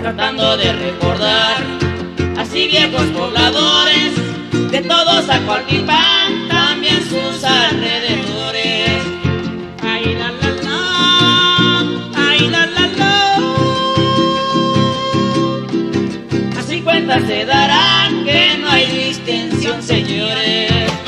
tratando de recordar así viejos pobladores, de todos a Cualtipán, también sus alrededores. Ay la la la, ay la la la. Así cuentas se darán que no hay distinción, señores.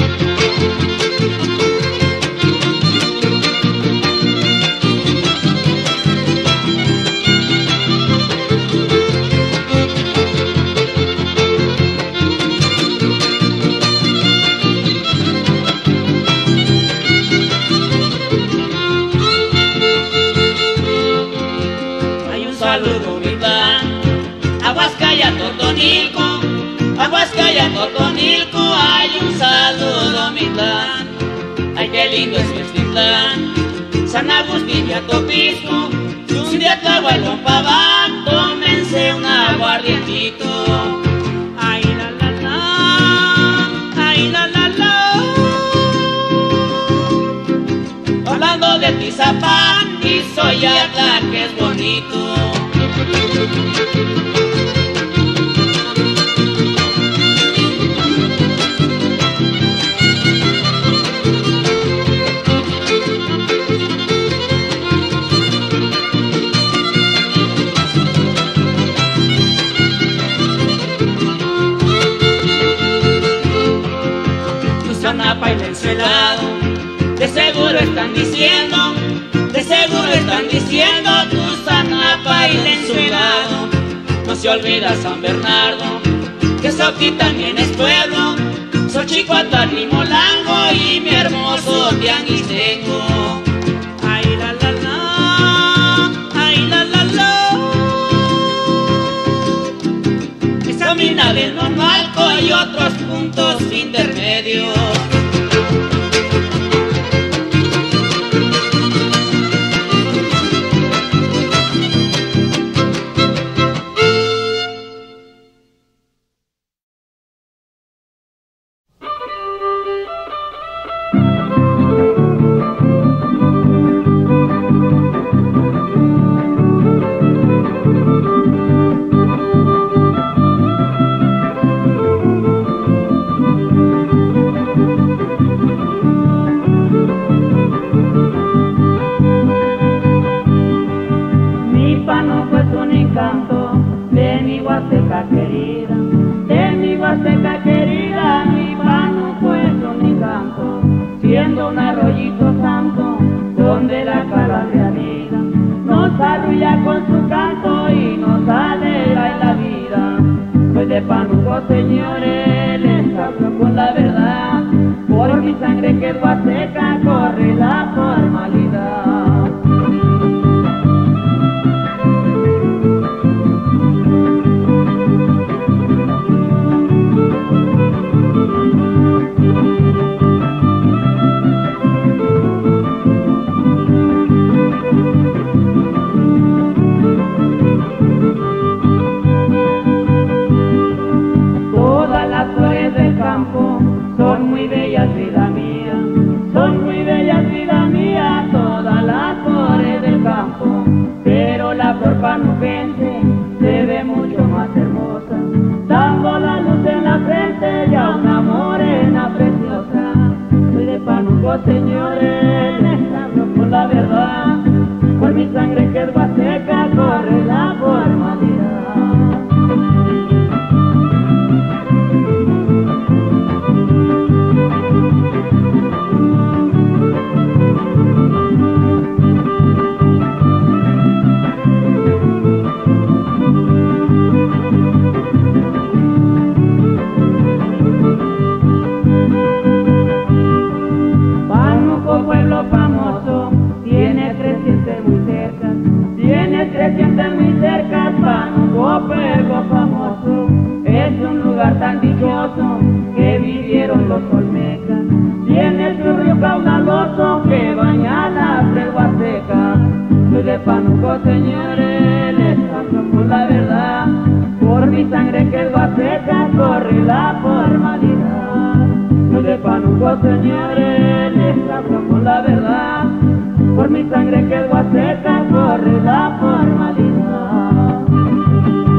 Aguascaya, Totonilco, hay un saludo, Mitlán. Ay, qué lindo es Mezquitlán, San Agustín y Atopisco. Si un día Tlahualopaván, tómense un aguardientito. Ay, la la la, ay, la la la. Hablando de Tizapán y Xoyatla, que es bonito. Tusanapa y el Encelado, de seguro están diciendo, de seguro están diciendo, Tusanapa y el Encelado. No se olvida San Bernardo, que Sauqui también es pueblo, Xochicuatlán y Molango y mi hermoso Tianguistengo. Ay la la la, ay la la la. Esa mina del Nonalco y otros puntos intermedios. Señores, les hablo por la verdad, por mi sangre que es huasteca, corre la formalidad. Pueblo famoso, tiene crecientes muy cerca, tiene crecientes muy cerca, Pánuco, pueblo famoso, es un lugar tan dichoso que vivieron los olmecas, tiene su río caudaloso que baña la selva seca. Soy de Pánuco, señores, les hablo por la verdad, por mi sangre que es huasteca, corre la formalidad. Soy de Pánuco, señores, les hablo por la verdad, por mi sangre que es huasteca, corre la formalidad.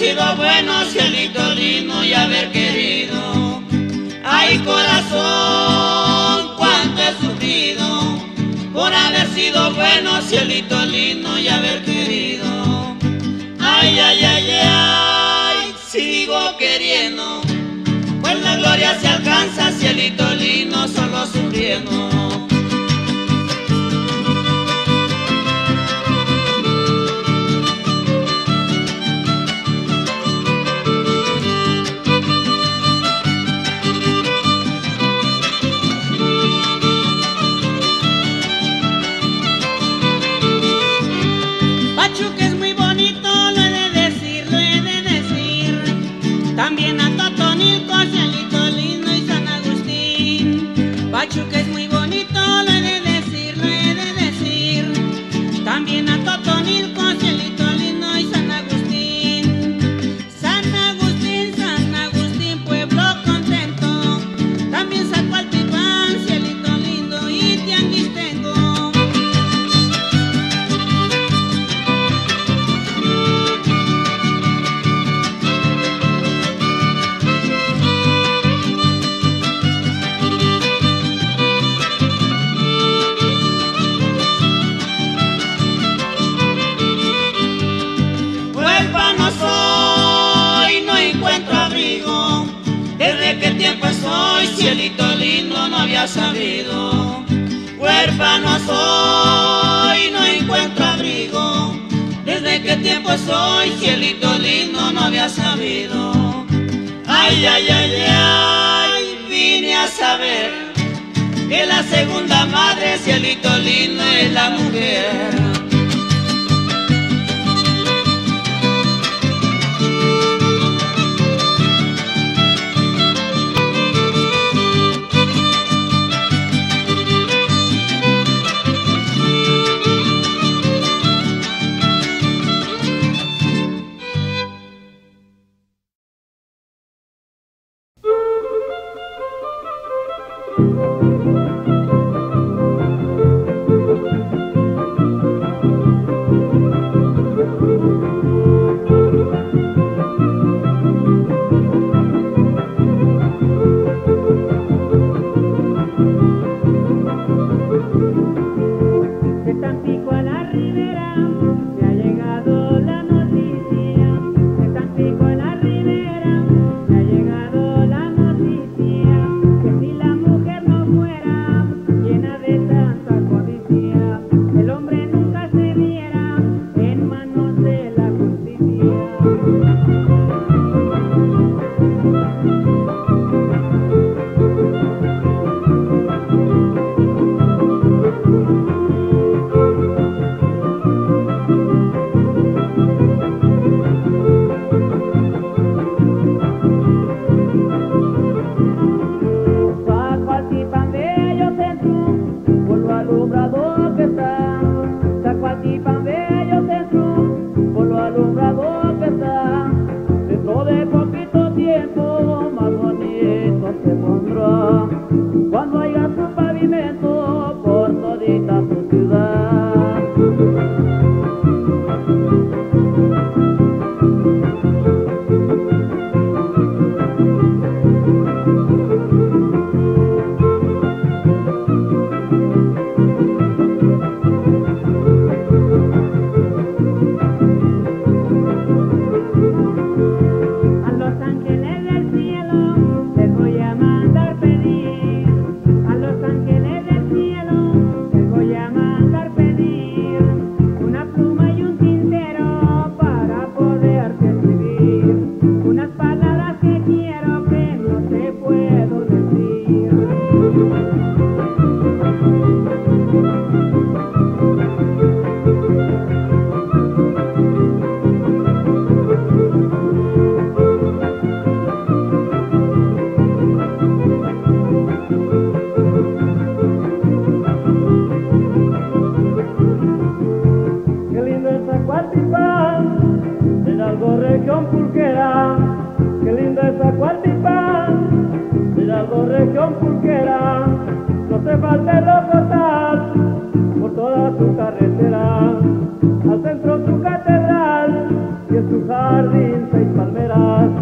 sido bueno, cielito lindo, y haber querido. Ay, corazón, cuánto he sufrido por haber sido bueno, cielito lindo, y haber querido. Ay, ay, ay, ay, sigo queriendo, pues la gloria se alcanza, cielito lindo, solo sufriendo. Pachuca es muy bonito, lo he de decir, lo he de decir. También a Totonilco, cielito lindo, y San Agustín. Pachuca es muy bonito, lo he de decir, lo he de decir. También a Totonilco, cielito lindo, y San Agustín. San Agustín, San Agustín, pueblo contento. También Zacualtipán, cielito lindo, y Tianguistengo. Huérfano soy, no encuentro abrigo. Desde qué tiempo soy, cielito lindo, no había sabido. Huérfano soy, no encuentro abrigo. Desde qué tiempo soy, cielito lindo, no había sabido. Ay, ay, ay, ay, vine a saber que la segunda madre, cielito lindo, es la mujer. De Tampico a la Ribera me ha llegado la noticia. De Tampico a la Ribera me ha llegado la noticia. Que si la mujer no fuera llena de tanta codicia, el hombre nunca se viera en manos de la justicia. Zacualtipán bello centro, pueblo alumbrado que está. Zacualtipán bello centro, pueblo alumbrado que está. Dentro de poquito tiempo más bonito se pondrá, cuando haya su pavimento por todita su ciudad. A los ángeles del cielo les voy a mandar pedir. A los ángeles del cielo les voy a mandar pedir una pluma y un tintero para poderte escribir unas palabras que quiero que no te puedo decir. Qué lindo es Zacualtipán, Hidalgo región pulquera. Qué lindo es Zacualtipán, Hidalgo región pulquera. No te falte lo total por toda su carretera, al centro su catedral y en su jardín 6 palmeras.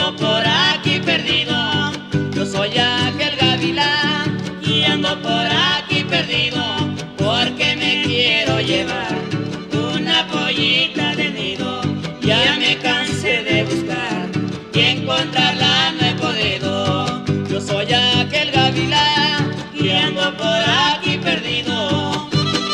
ando por aquí perdido. Yo soy aquel gavilán y ando por aquí perdido, porque me quiero llevar una pollita de nido. Ya me cansé de buscar y encontrarla no he podido. Yo soy aquel gavilán y ando por aquí perdido.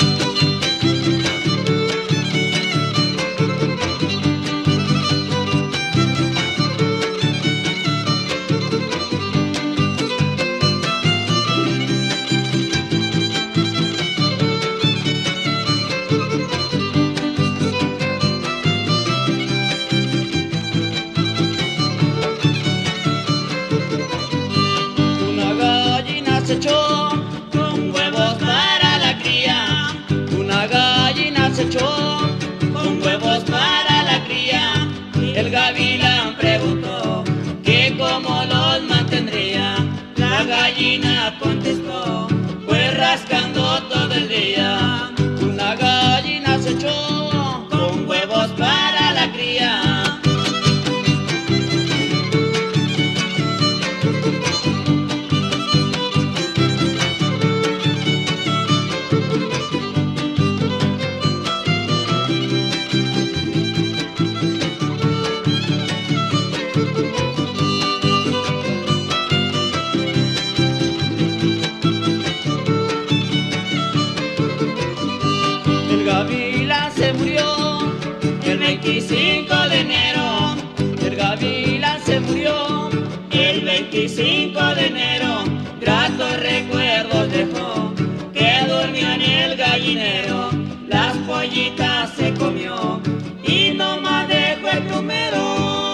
Se echó con huevos para la cría. Una gallina se echó con huevos para la cría. El gavilán preguntó que cómo los mantendría. La gallina contestó, pues rascando todo el día. Una gallina se echó con huevos para la cría. El gavilán se murió el 25 de enero. El gavilán se murió el 25 de enero. Gratos recuerdos dejó, que durmió en el gallinero. Las pollitas se comió y no más dejó el plumero.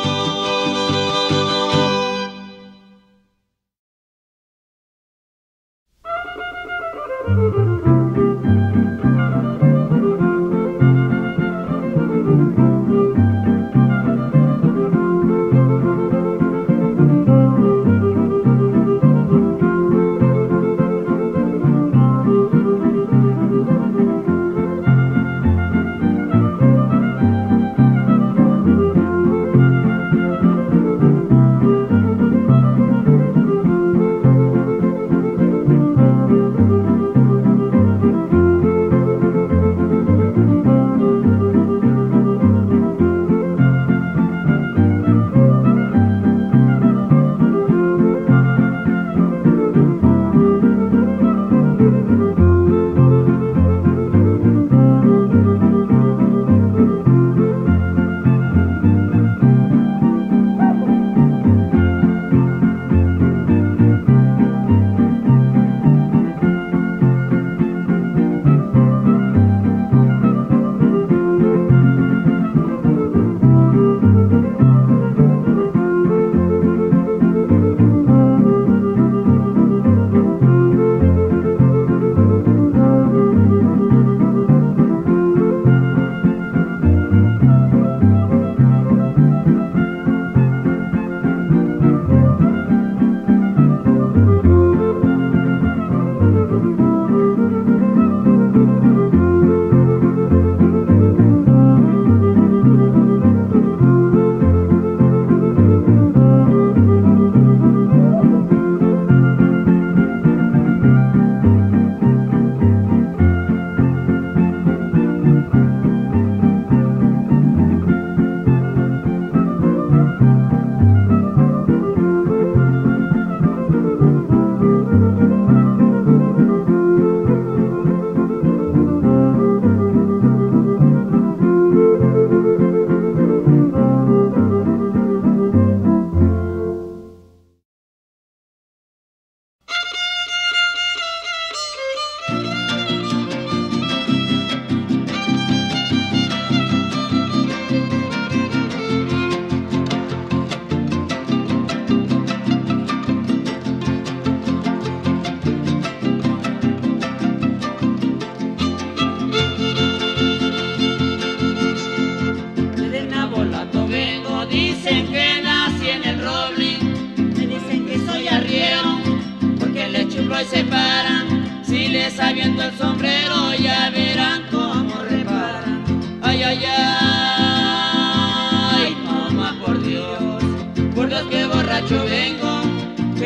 hoy se paran, si les aviento el sombrero ya verán cómo reparan. Ay, ay, ay, mamá, por Dios que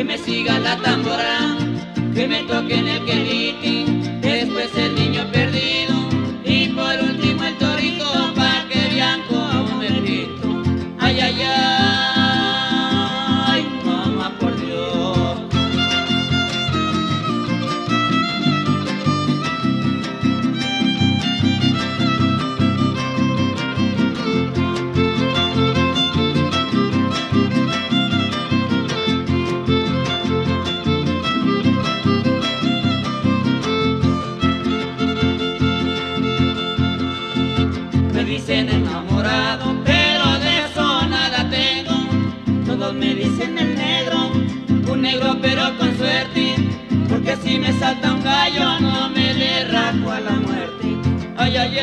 me siga la tambora, que me toquen el queliti, después el niño perdido y por último el torito, pa' que vean cómo me grito. Ay, ay, ay, mamá, por Dios. Me dicen enamorado, pero de eso nada tengo. Todos me dicen el negro, un negro pero con suerte, porque si me salta un gallo no me le rajo a la muerte. Ay, ay,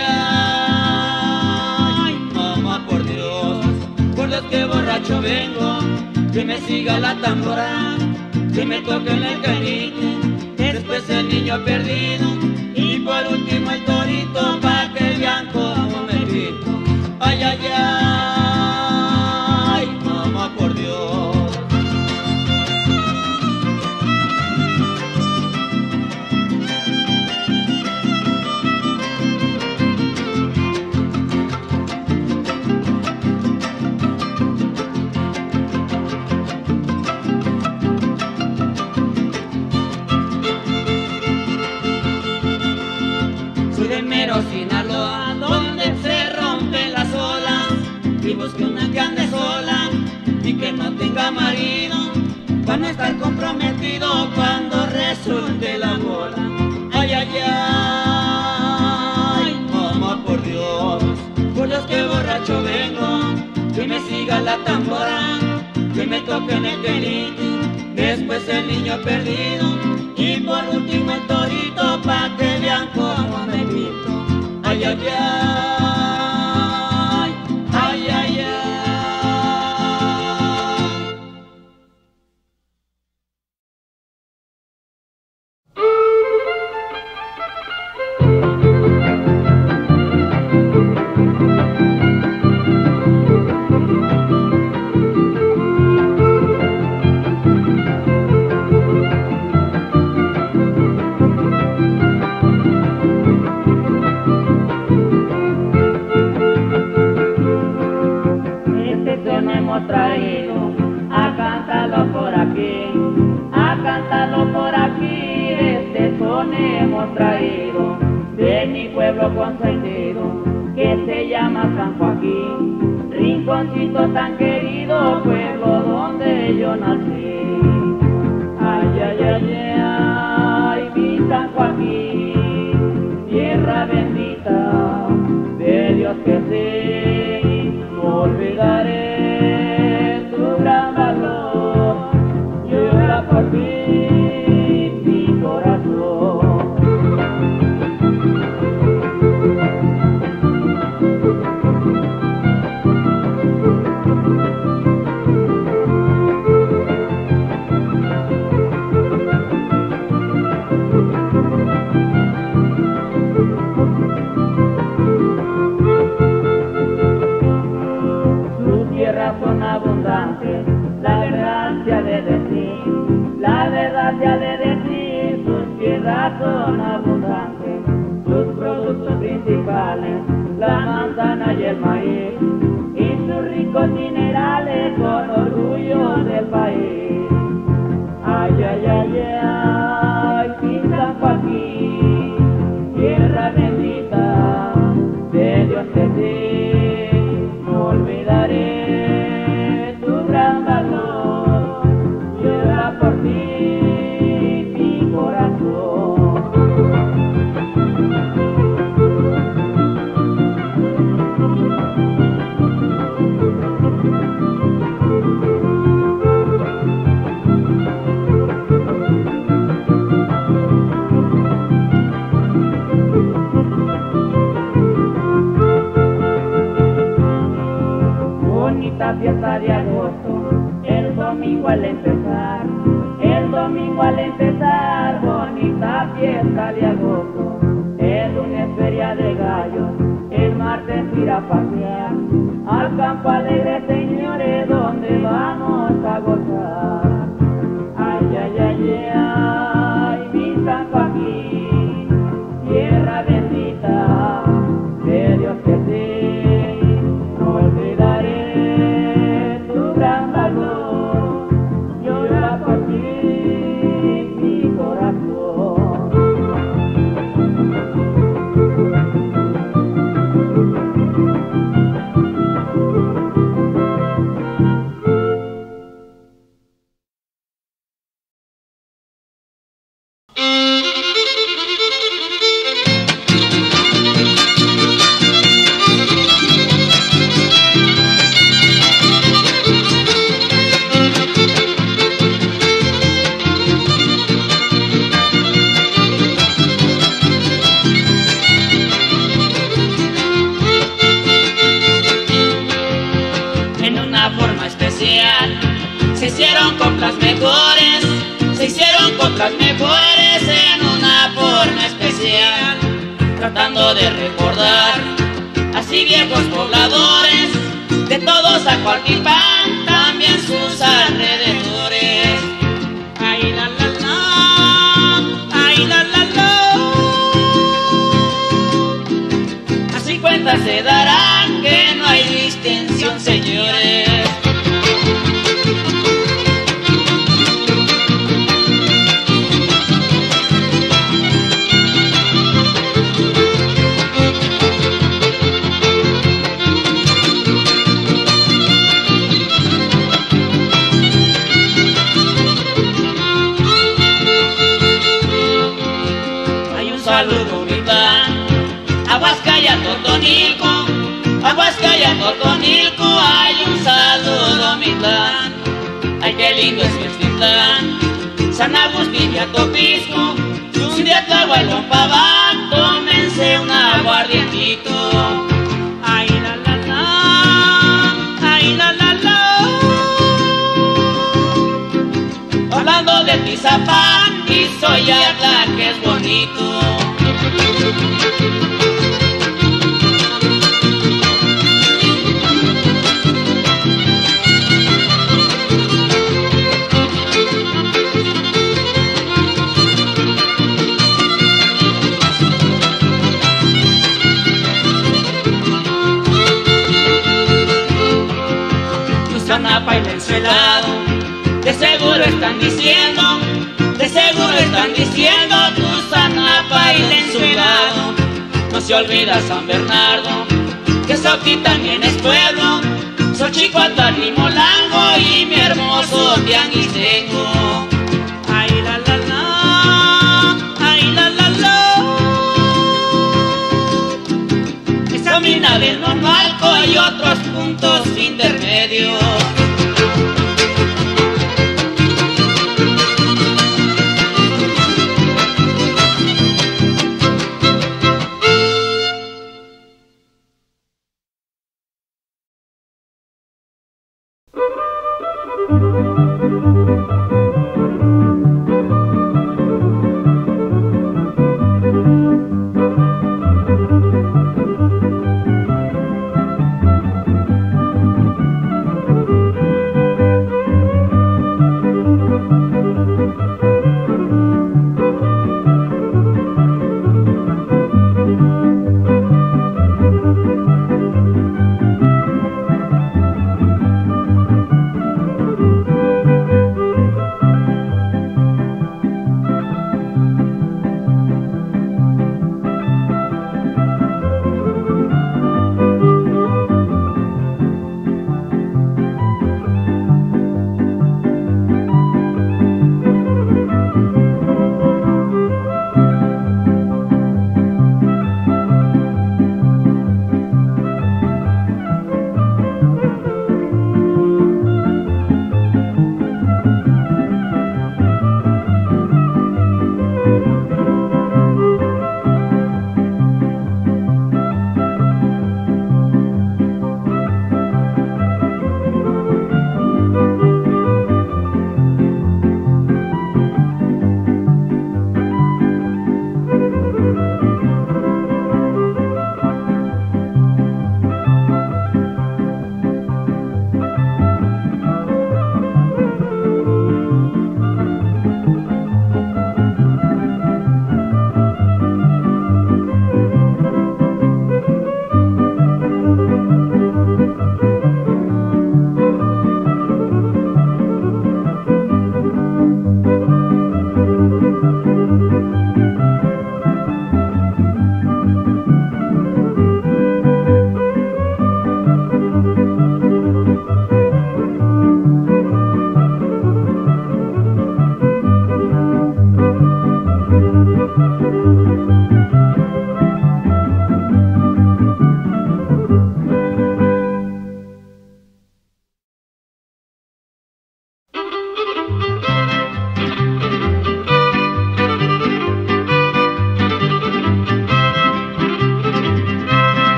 ay, mamá, por Dios que borracho vengo, que me siga la tambora, que me toquen el caniche, después el niño perdido y por último el torito, pa' que vean cómo me grito. Ay, ay, ay, mamá, por Dios. Sinaloa, donde se rompen las olas, y busque una que ande sola y que no tenga marido, para no estar comprometido cuando resulte la bola. Ay, ay, ay, mamá, por Dios que borracho vengo, que me siga la tambora, que me toquen el quelite, después el niño perdido y por último el torito, pa' que vean cómo me grito. Ay, ay, ay, ay, ay, ay. Traído a cantarlo por aquí, este son hemos traído de mi pueblo consentido que se llama San Joaquín, rinconcito tan querido, pueblo donde yo nací. Ay, ay, ay, ay, mi San Joaquín, tierra bendita de Dios que sí, no olvidaré gran valor, llora por ti mi corazón. Sus tierras son abundantes, la verdad se ha de decir, la verdad se ha de decir, sus tierras son abundantes, sus productos principales, la manzana y el maíz, y sus ricos minerales con orgullo del país. Ay, ay, ay, ay, mi San Joaquín, tierra bendita de Dios que sí, no olvidaré tu gran valor, llora por ti mi corazón. Bonita fiesta de agosto, el domingo al empezar, bonita fiesta de agosto, el lunes feria de gallos, el martes ir a pasear, al campo alegre señores donde vamos a gozar. Ay, hicieron coplas mejores, se hicieron coplas mejores en una forma especial, tratando de recordar así viejos pobladores de todos Zacualtipán, también sus alrededores. Ay la la la, ay la la la. Así cuentas se darán que no hay distinción, señores. Saludo mi pan, Aguascaya, Totonilco, Aguascaya, Totonilco, hay un saludo mi plan. Ay, qué lindo es Mezquitlán, San Agustín y Atopisco, un día Tlahuelopabán, tómense un aguardientito. Ay, la la la, ay, la la la. Hablando de Tizapán y Xoyatla, que es bonito. Tuxanapa y el Ensuelado, de seguro están diciendo, de seguro están diciendo, Tuxanapa y el Ensuelado. No se olvida San Bernardo, que Sauti también es pueblo, Xochicuatlán y Molango y mi hermoso Tianguistengo. Ay la la la, ay la la la. Esa mina del Normalco y otros puntos intermedios.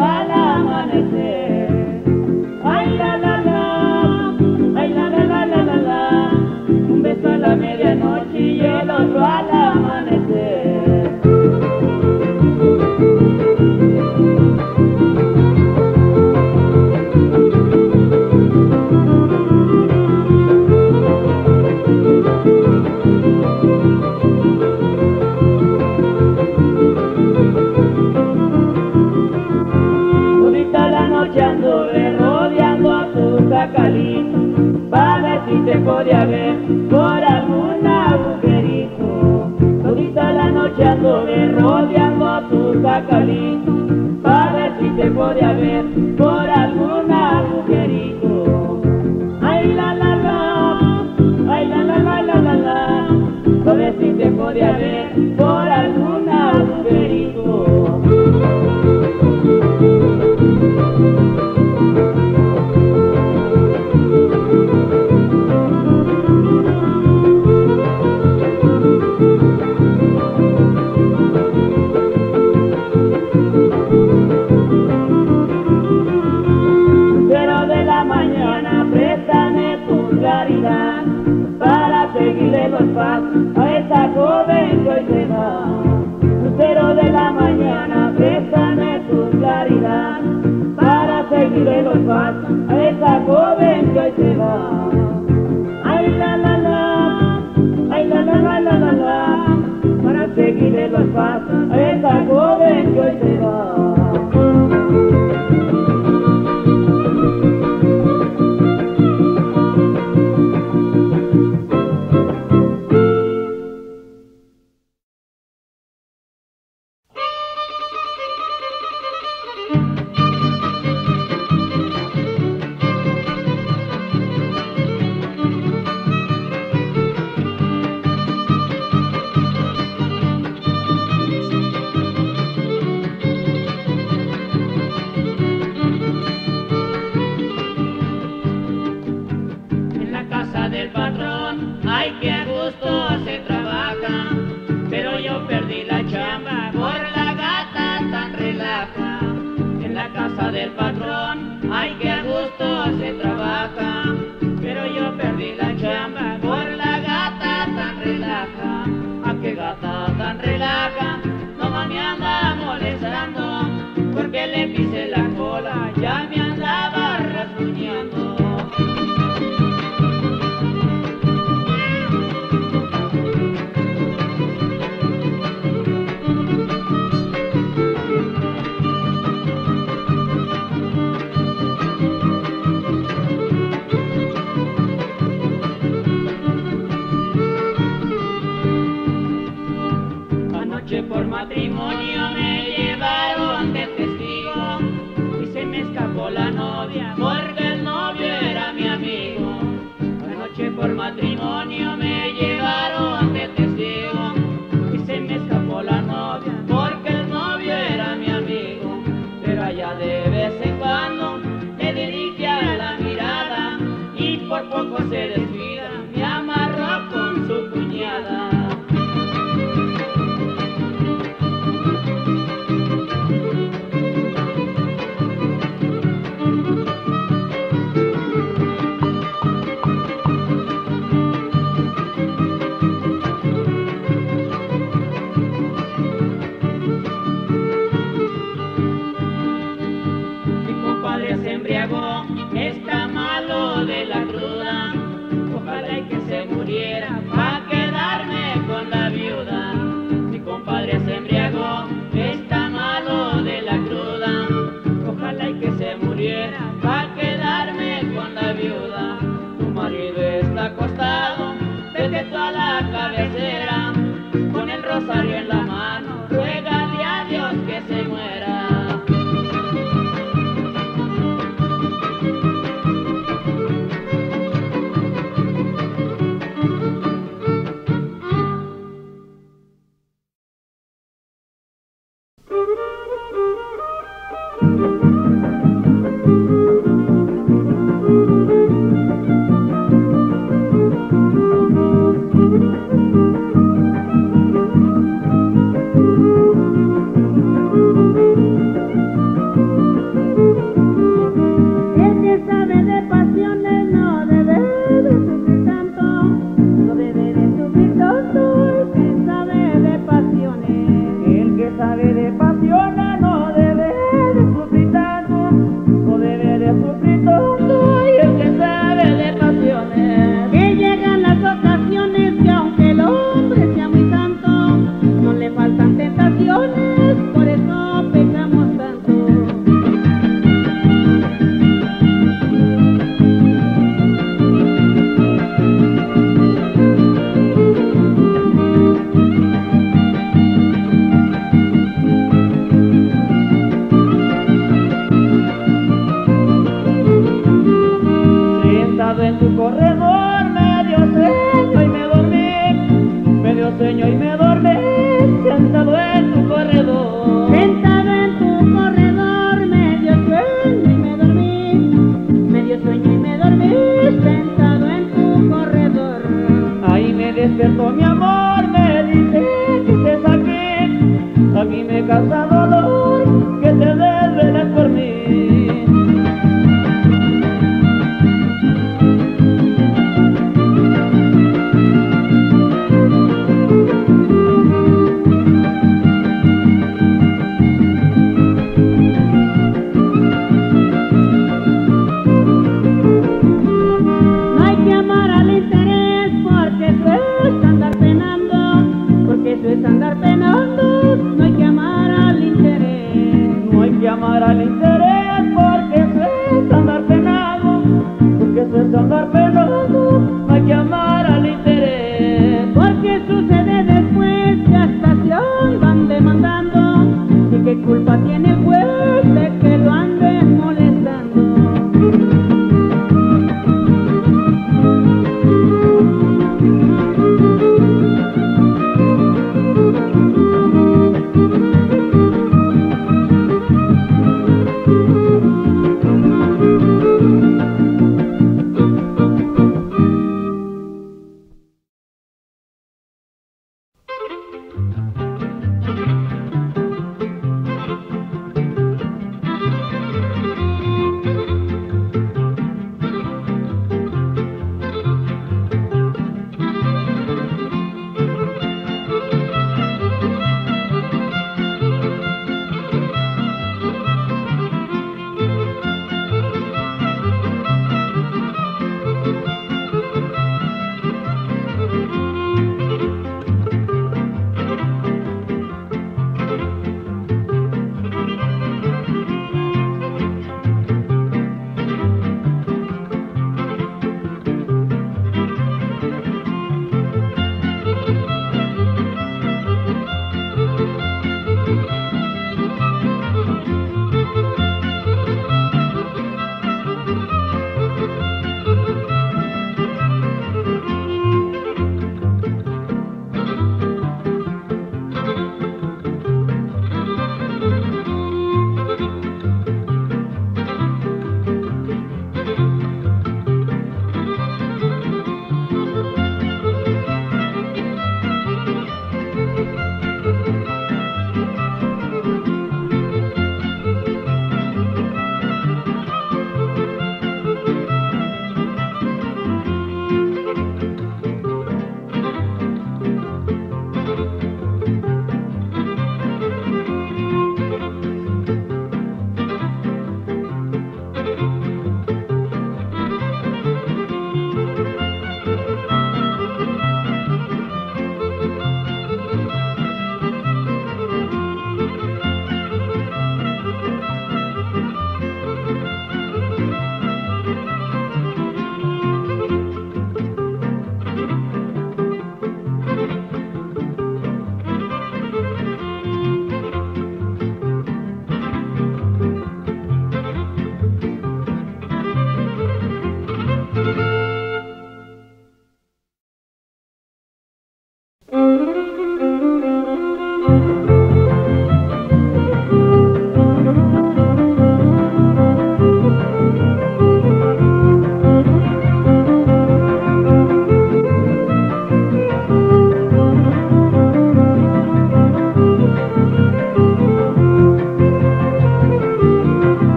otro al amanecer. Ay la la la, ay la la la la la la, un beso a la medianoche y el otro al amanecer. Anduve rodeando a tu cacalito para ver si te podía ver por algún agujerito. Todita la noche anduve rodeando a tu cacalito para ver si te podía ver por algún agujerito. Ay la la la, ay la la la la la la, para ver si te podía ver por algún agujerito. Para seguirle los pasos a esa joven que hoy se va. Lucero de la mañana, préstame tu claridad para seguirle los pasos a esa joven que hoy se va. Ay la la la, ay la la la la la la, para seguirle los pasos a esa joven que hoy se va. Por matrimonio me llevaron de testigo y se me escapó la novia porque el novio era mi amigo. Anoche por matrimonio me llevaron de testigo y se me escapó la novia porque el novio era mi amigo. Pero allá de vez en cuando le dirigía la mirada y por poco se descuida, me amarró con su cuñada. Está malo de la cruda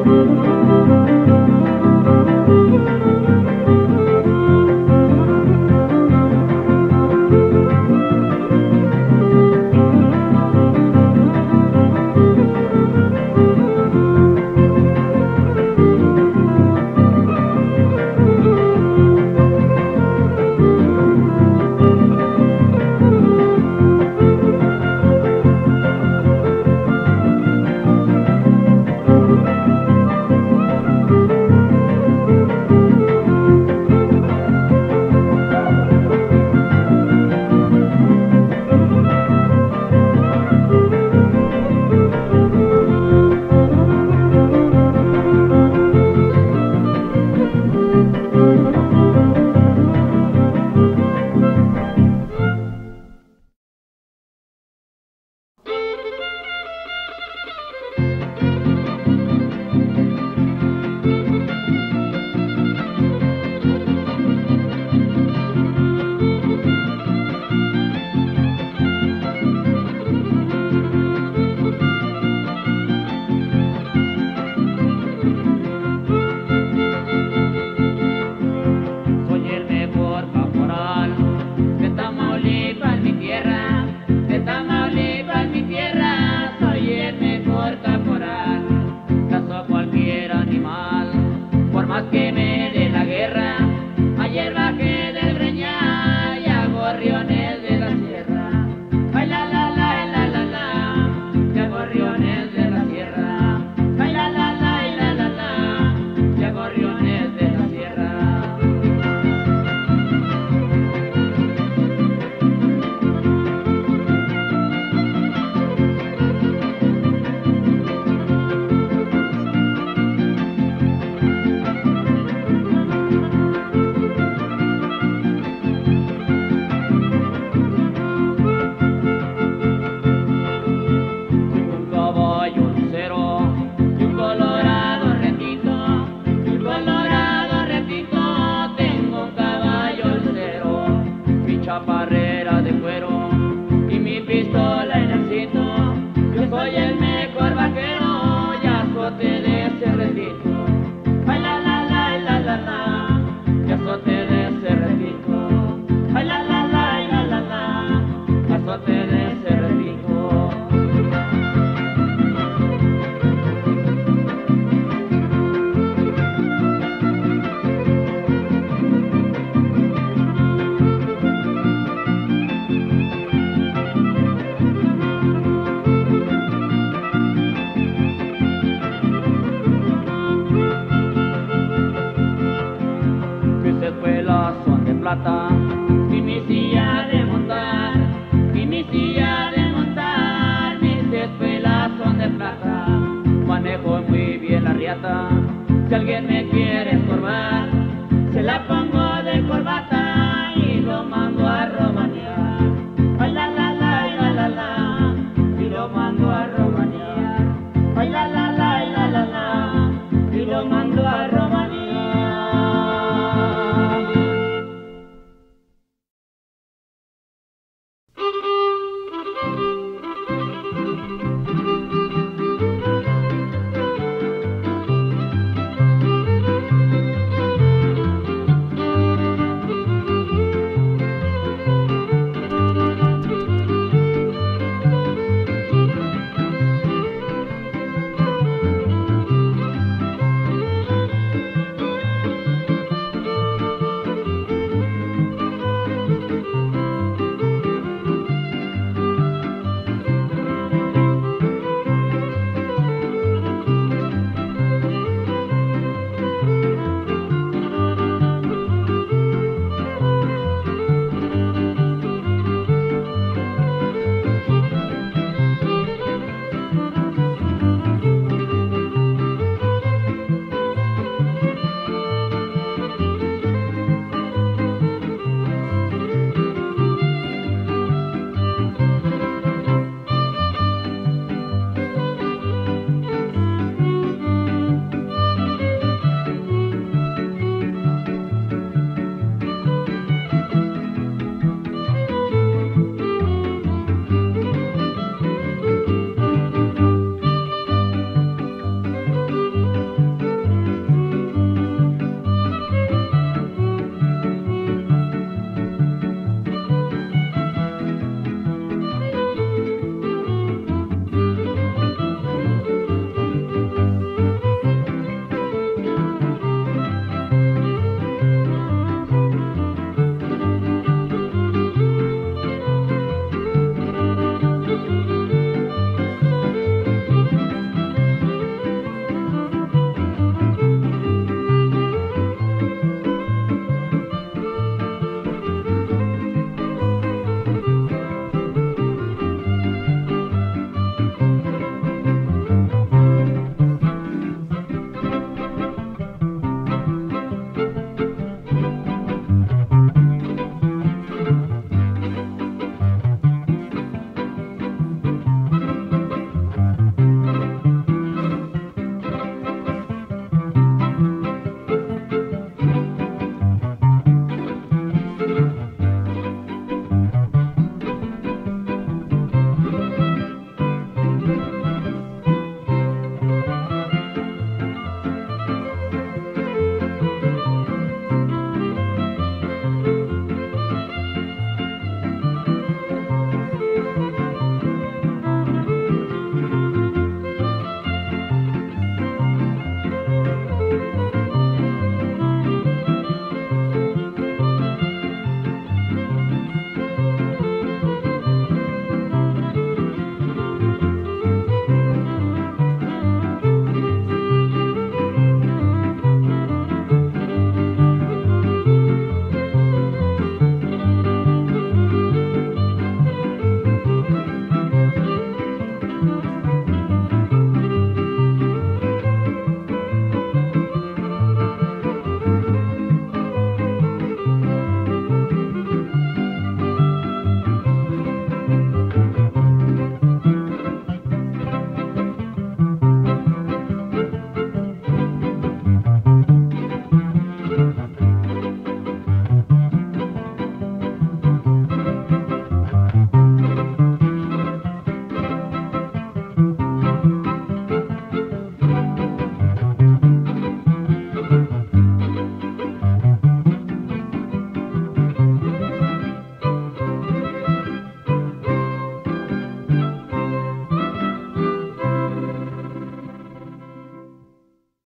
plata y mi silla de montar, y mi silla de montar, mis espuelas son de plata. Manejo muy bien la riata, si alguien me quiere estorbar, se la